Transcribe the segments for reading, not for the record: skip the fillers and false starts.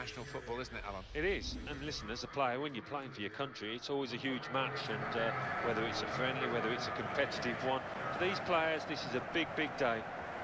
international football, isn't it, Alan? It is, and listen, as a player, when you're playing for your country, it's always a huge match, and whether it's a friendly, whether it's a competitive one, for these players, this is a big, big day.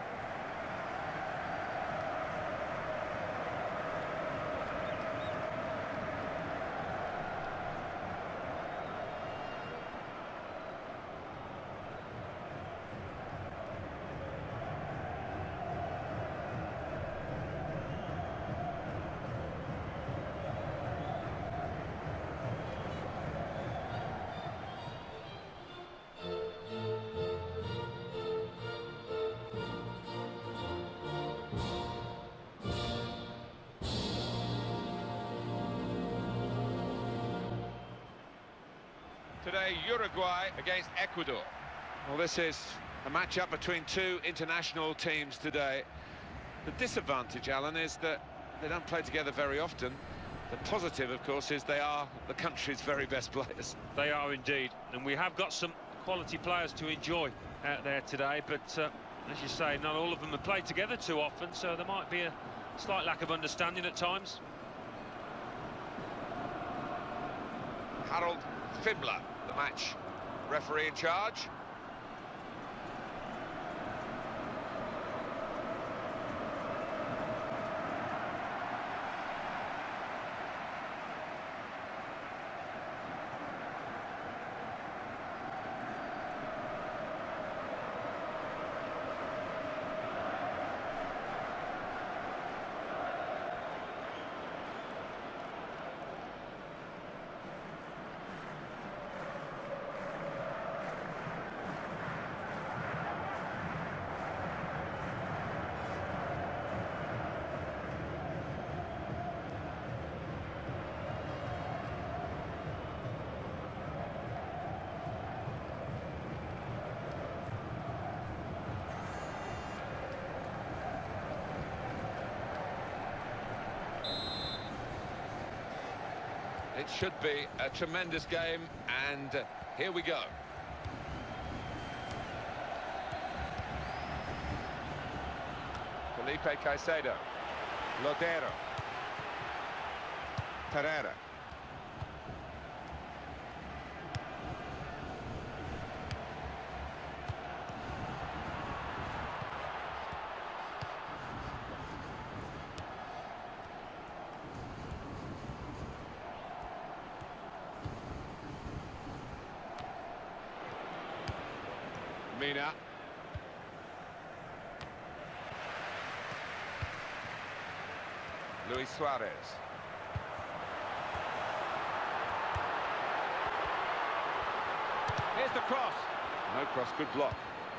Today, Uruguay against Ecuador. Well, this is a match-up between two international teams today. The disadvantage, Alan, is that they don't play together very often. The positive, of course, is they are the country's very best players. They are indeed, and we have got some quality players to enjoy out there today, but as you say, not all of them have played together too often, so there might be a slight lack of understanding at times. Harold Fibler, the match referee in charge. It should be a tremendous game, and here we go. Felipe Caicedo, Lodero, Pereira. Mina. Luis Suarez. Here's the cross. No cross, good block.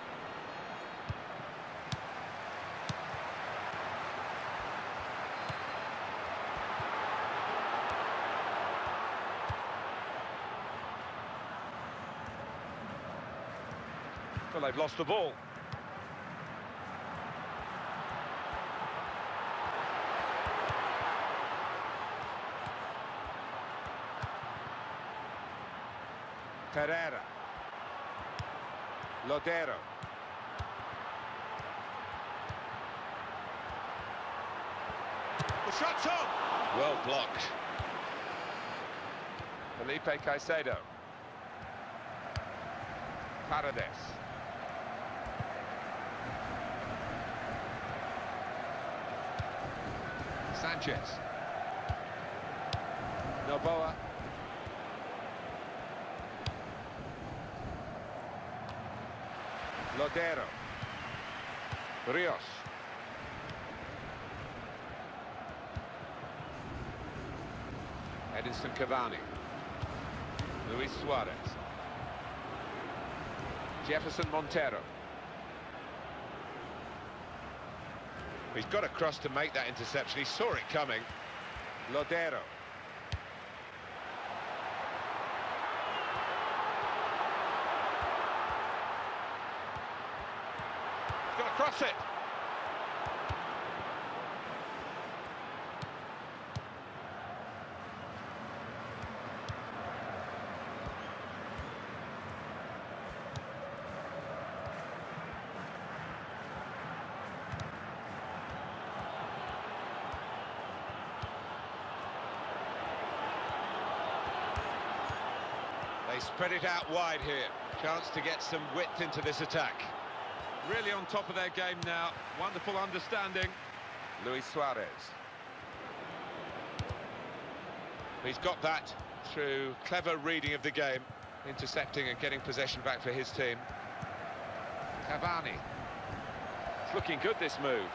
Well, they've lost the ball. Pereira. Lodero. The shot's on! Well blocked. Felipe Caicedo. Paredes. Sanchez. Noboa. Lodero. Rios. Edinson Cavani. Luis Suarez. Jefferson Montero. He's got across to make that interception. He saw it coming. Lodero. He's got to cross it. They spread it out wide here. Chance to get some width into this attack. Really on top of their game now. Wonderful understanding. Luis Suarez. He's got that through clever reading of the game, intercepting and getting possession back for his team. Cavani. It's looking good, this move.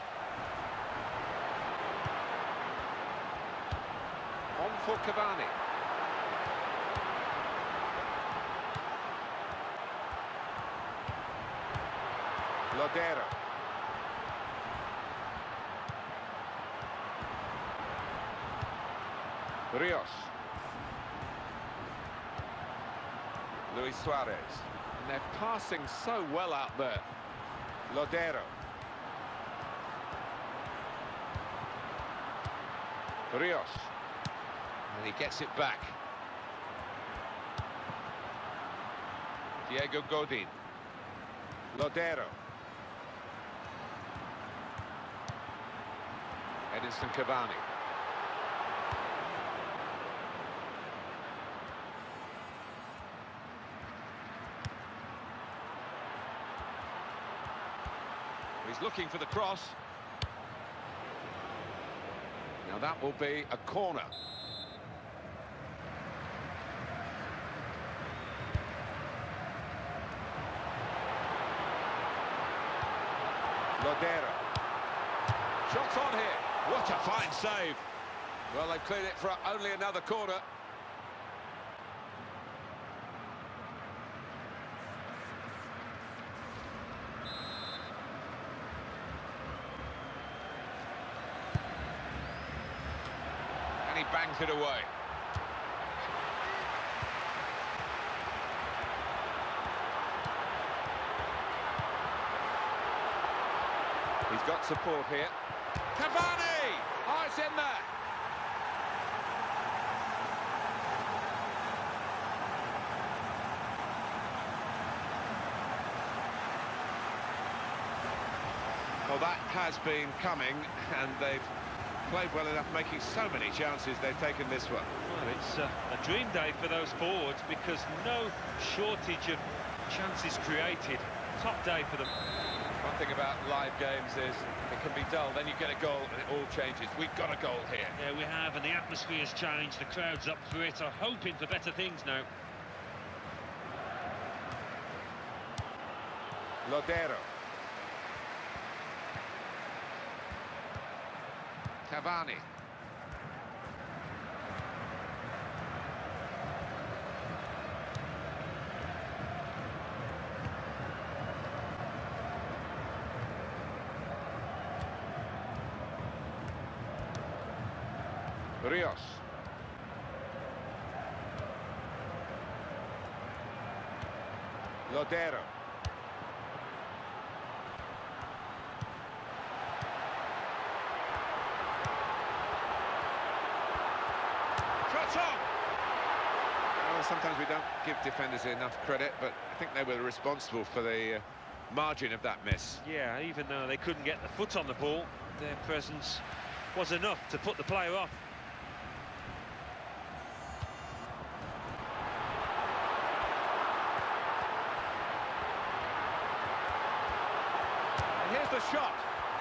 On for Cavani. Lodero. Rios. Luis Suarez. And they're passing so well out there. Lodero. Rios. And he gets it back. Diego Godin. Lodero. Edinson Cavani. He's looking for the cross. Now that will be a corner. Lodero. Shots on here. What a fine save. Well, they've cleared it for only another corner. And he bangs it away. He's got support here. Cavani! Oh, it's in there. Well, that has been coming, and they've played well enough, making so many chances. They've taken this one. Well, it's a dream day for those forwards, because no shortage of chances created. Top day for them. One thing about live games is it can be dull, then you get a goal and it all changes. We've got a goal here. Yeah, we have, and the atmosphere's changed. The crowd's up for it, are hoping for better things now. Lodero. Cavani. Rios. Lodero. Shots on! Well, sometimes we don't give defenders enough credit, but I think they were responsible for the margin of that miss. Yeah, even though they couldn't get the foot on the ball, their presence was enough to put the player off. Here's the shot.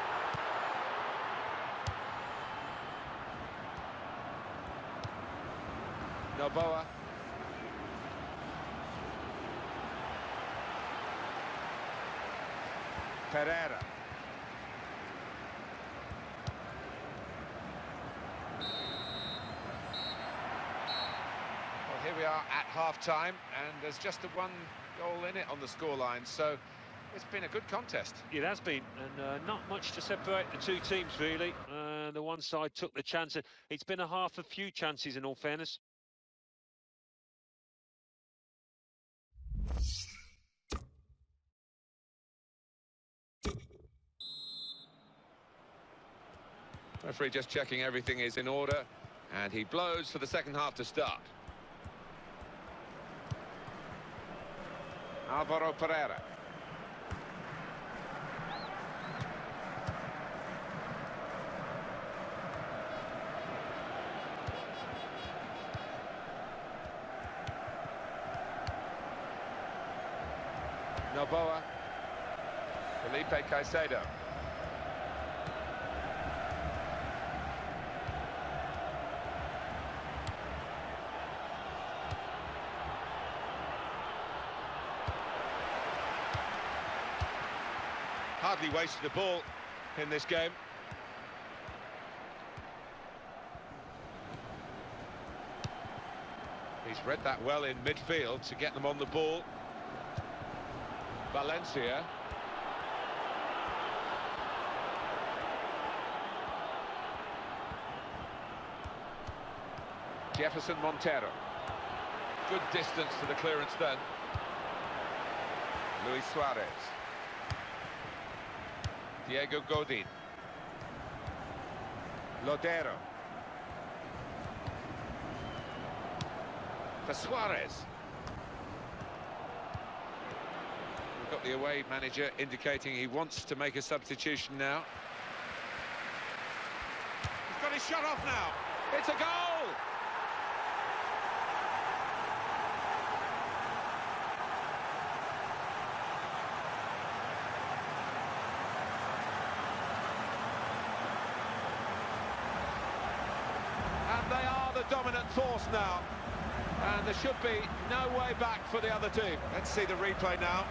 Noboa. Pereira. Well, here we are at half-time, and there's just the one goal in it on the scoreline, so it's been a good contest. It has been, and not much to separate the two teams, really. The one side took the chance. It's been a half of few chances, in all fairness. Referee just checking everything is in order, and he blows for the second half to start. Alvaro Pereira. Noboa. Felipe Caicedo. Hardly wasted the ball in this game. He's read that well in midfield to get them on the ball. Valencia. Jefferson Montero. Good distance to the clearance then. Luis Suarez. Diego Godin. Lodero. For Suarez. We've got the away manager indicating he wants to make a substitution now. He's got his shot off now. It's a goal! And they are the dominant force now. And there should be no way back for the other team. Let's see the replay now.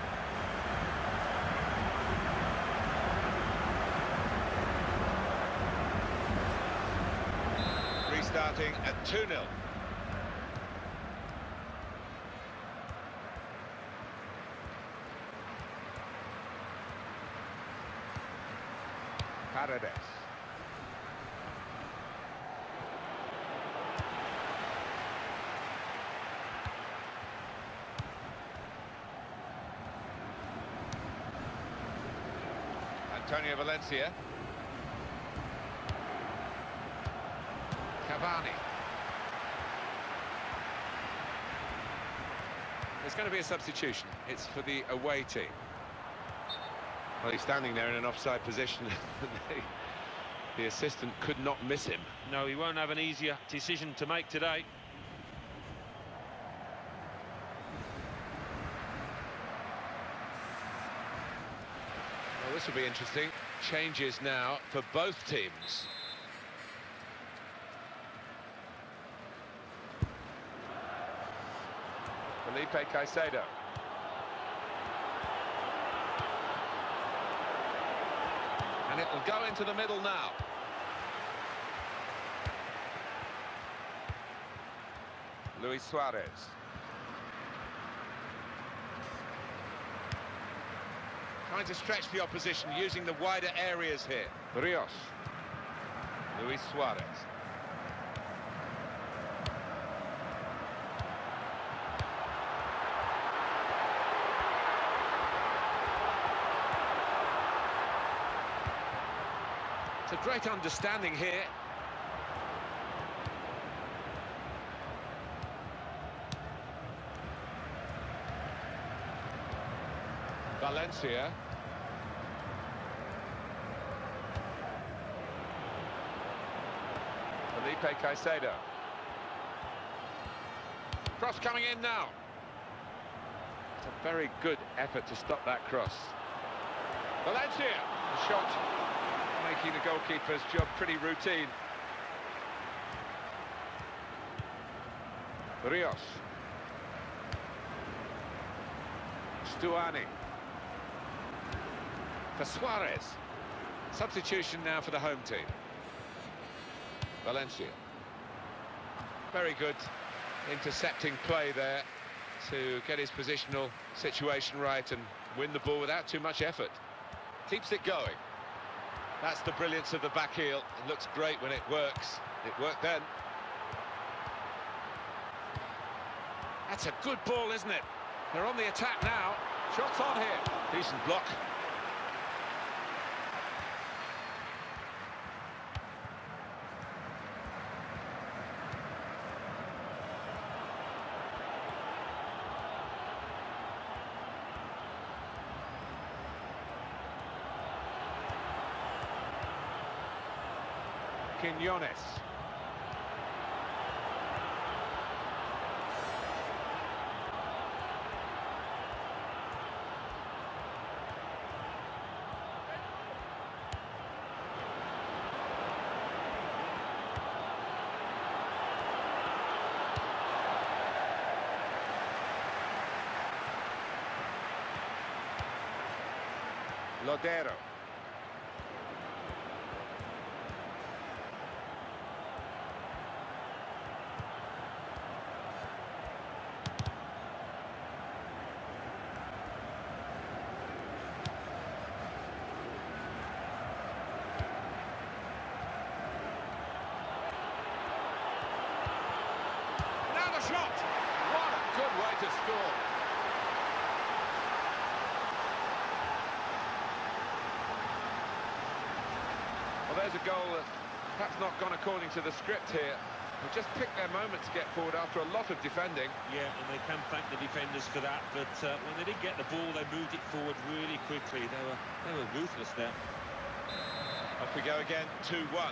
Restarting at 2-0. Paredes. Antonio Valencia. Cavani. There's going to be a substitution. It's for the away team. Well, he's standing there in an offside position. The assistant could not miss him. No, he won't have an easier decision to make today. Well, this will be interesting. Changes now for both teams. Felipe Caicedo. And it will go into the middle now. Luis Suarez. Trying to stretch the opposition, using the wider areas here. Rios. Luis Suarez. It's a great understanding here. Valencia. Felipe Caicedo. Cross coming in now. It's a very good effort to stop that cross. Valencia. The shot making the goalkeeper's job pretty routine. Rios. Stuani. For Suarez. Substitution now for the home team. Valencia. Very good intercepting play there to get his positional situation right and win the ball without too much effort. Keeps it going. That's the brilliance of the back heel. It looks great when it works. It worked then. That's a good ball, isn't it? They're on the attack now. Shots on here. Decent block. Quiñones. Lodero. Shot! What a good way to score. Well, there's a goal that's perhaps not gone according to the script here. They just picked their moment to get forward after a lot of defending. Yeah, and they can thank the defenders for that, but when they did get the ball, they moved it forward really quickly. They were ruthless there. Off we go again, 2-1.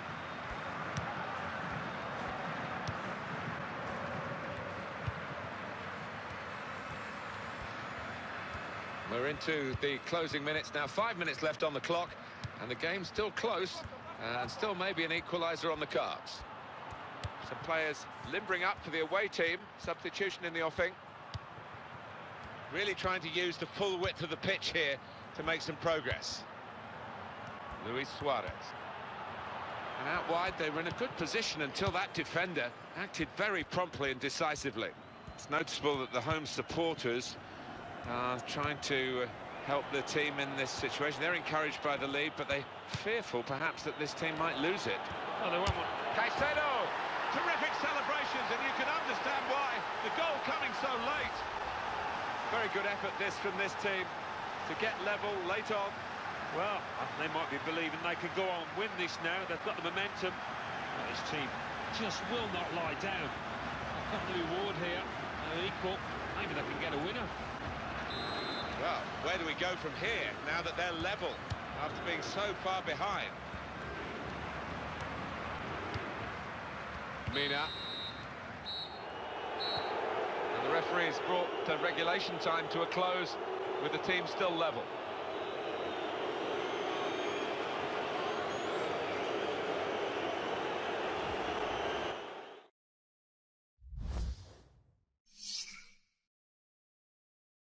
We're into the closing minutes now. 5 minutes left on the clock, and the game's still close, and still maybe an equaliser on the cards. Some players limbering up for the away team. Substitution in the offing. Really trying to use the full width of the pitch here to make some progress. Luis Suarez. And out wide, they were in a good position until that defender acted very promptly and decisively. It's noticeable that the home supporters trying to help the team in this situation. They're encouraged by the lead, but they're fearful perhaps that this team might lose it. Oh, they won't. Caicedo! Terrific celebrations, and you can understand why. The goal coming so late. Very good effort this from this team to get level late on. Well, they might be believing they can go on and win this now. They've got the momentum. But this team just will not lie down. They've got the reward here. They're equal. Maybe they can get a winner. Well, where do we go from here now that they're level after being so far behind? Mina. And the referee's brought the regulation time to a close with the team still level.